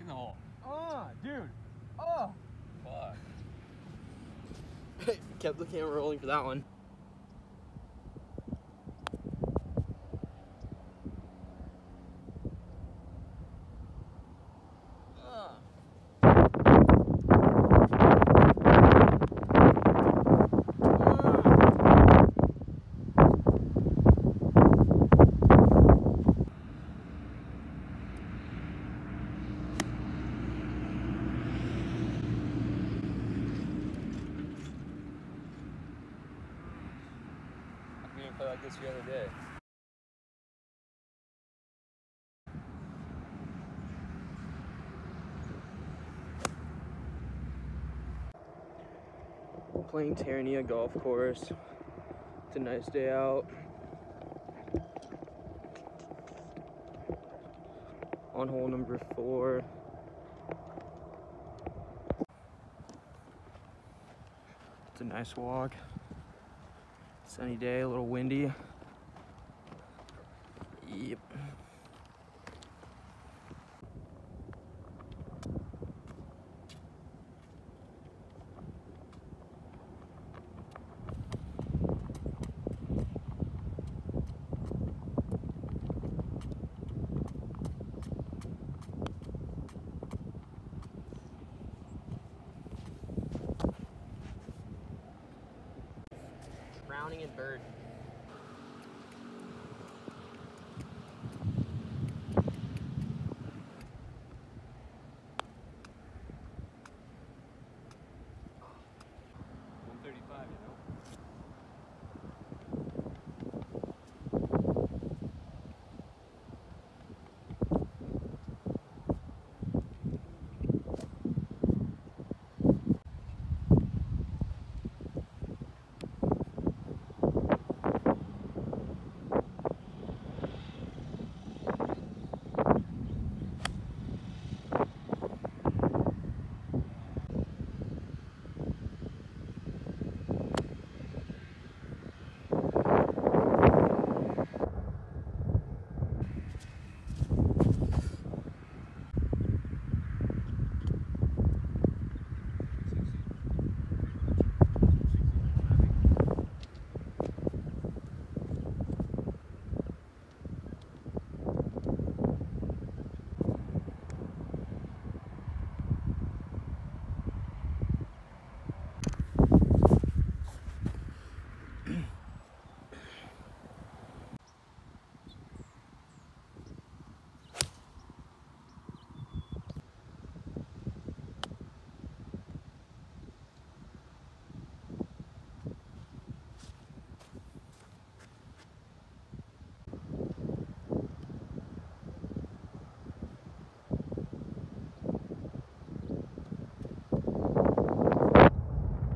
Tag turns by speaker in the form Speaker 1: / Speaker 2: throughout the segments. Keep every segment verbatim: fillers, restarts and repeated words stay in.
Speaker 1: in the hole.
Speaker 2: Oh, dude. Oh.
Speaker 1: Fuck.
Speaker 3: Kept the camera rolling for that one.
Speaker 1: We didn't play like this the other day.
Speaker 3: Playing Terranea golf course. It's a nice day out. On hole number four. It's a nice walk. Sunny day, a little windy. Yep. Browning and bird.
Speaker 1: one thirty-five, you know?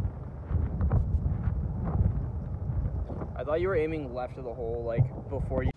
Speaker 1: I thought you were aiming left of the hole, like, before you